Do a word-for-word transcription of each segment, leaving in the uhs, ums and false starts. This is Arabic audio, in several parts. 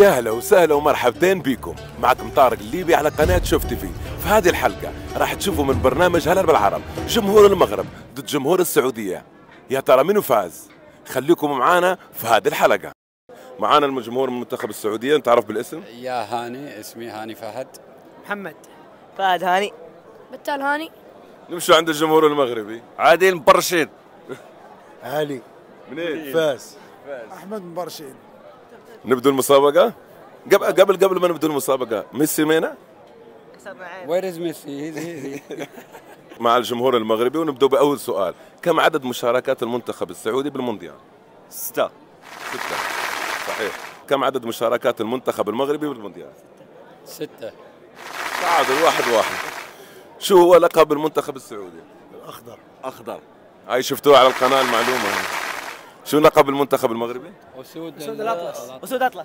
يا هلا وسهلا ومرحبتين بكم. معكم طارق الليبي على قناة شوف تي في. في هذه الحلقة راح تشوفوا من برنامج هلا بالعرب جمهور المغرب ضد جمهور السعودية. يا ترى منو فاز؟ خليكم معانا في هذه الحلقة. معانا الجمهور من منتخب السعودية، نتعرف بالاسم؟ يا هاني، اسمي هاني فهد. محمد فهد هاني. بتال هاني. نمشوا عند الجمهور المغربي. عادل مبرشد. علي منين؟ فاس. احمد مبرشد. نبدو المسابقة؟ قبل قبل قبل ما نبدو المسابقة، ميسي مينا؟ وير از ميسي؟ مع الجمهور المغربي، ونبدو بأول سؤال. كم عدد مشاركات المنتخب السعودي بالمونديال؟ ستة. ستة. صحيح. كم عدد مشاركات المنتخب المغربي بالمونديال؟ ستة. تعادل واحد واحد. شو هو لقب المنتخب السعودي؟ الاخضر. أخضر. هاي شفتوها على القناة المعلومة هاي. شو لقب المنتخب المغربي؟ أسود اسود الاطلس. اسود اطلس.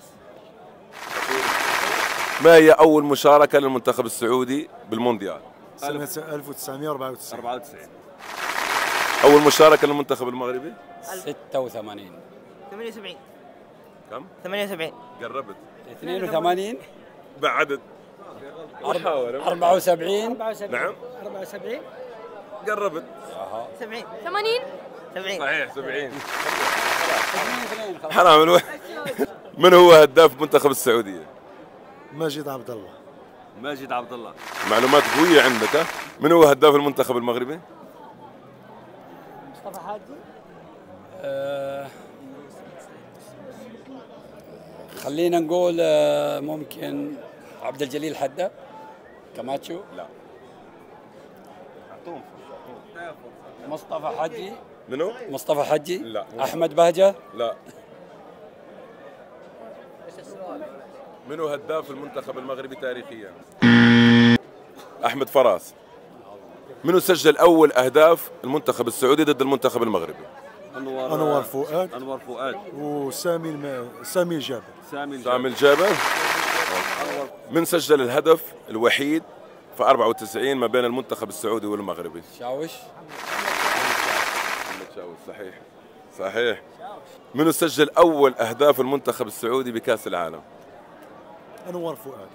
ما هي أول مشاركة للمنتخب السعودي بالمونديال؟ سنة ألف وتسعمئة وأربعة وتسعين. أربعة وتسعين. أول مشاركة للمنتخب المغربي؟ ستة وثمانين. ثمانية وسبعين. كم؟ ثمانية وسبعين. قربت. اثنين وثمانين. بعدد. أربعة وسبعين. نعم. أربعة وسبعين. قربت. سبعين. ثمانين. سبعين. صحيح سبعين. حرام الوحيد. من هو هداف منتخب السعودية؟ ماجد عبد الله. ماجد عبد الله. معلومات قوية عندك ها؟ من هو هداف المنتخب المغربي؟ مصطفى حاجي. آه خلينا نقول آه ممكن عبد الجليل حدة. كاماتشو. لا. مصطفى حجي. منو؟ مصطفى حجي. لا. أحمد بهجة. لا. منو هداف المنتخب المغربي تاريخيا؟ أحمد فراس. منو سجل أول أهداف المنتخب السعودي ضد المنتخب المغربي؟ أنور أنور فؤاد. أنور فؤاد. وسامي الم... سامي الجابر. سامي سامي الجابر. من سجل الهدف الوحيد في أربعة وتسعين ما بين المنتخب السعودي والمغربي؟ شاوش. محمد شاوش. صحيح صحيح. منو سجل أول أهداف المنتخب السعودي بكأس العالم؟ أنور فؤاد.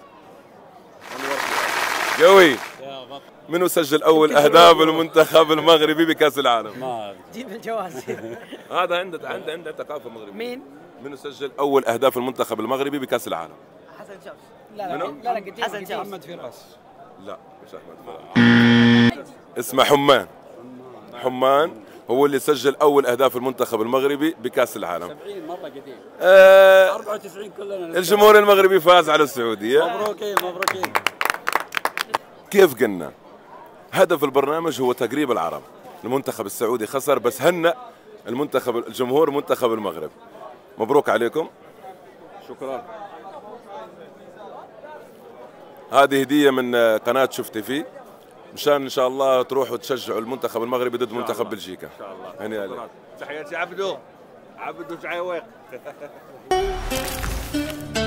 قوي. منو سجل أول أهداف المنتخب المغربي بكأس العالم؟ ما جيب الجواز. هذا عنده عنده عنده ثقافة مغربية. مين؟ منو سجل أول أهداف المنتخب المغربي بكأس العالم؟ حسن شوش. لا لا منو؟ لا لا حسن شوش. محمد فراس. لا مش أحمد فراس. اسمه حمان. حمان هو اللي سجل أول أهداف المنتخب المغربي بكأس العالم. سبعين مرة قديم. آه أربعة وتسعين كلنا. الجمهور المغربي فاز على السعودية. مبروكين مبروكين. كيف قلنا؟ هدف البرنامج هو تقريب العرب. المنتخب السعودي خسر، بس هنأ المنتخب الجمهور منتخب المغرب. مبروك عليكم. شكرا. هذه هدية من قناة شوف تي في، مشان إن شاء الله تروحوا تشجعوا المنتخب المغربي ضد منتخب بلجيكا. إن شاء الله. هنيئا عليك. تحياتي عبدو. عبدو تعيويق.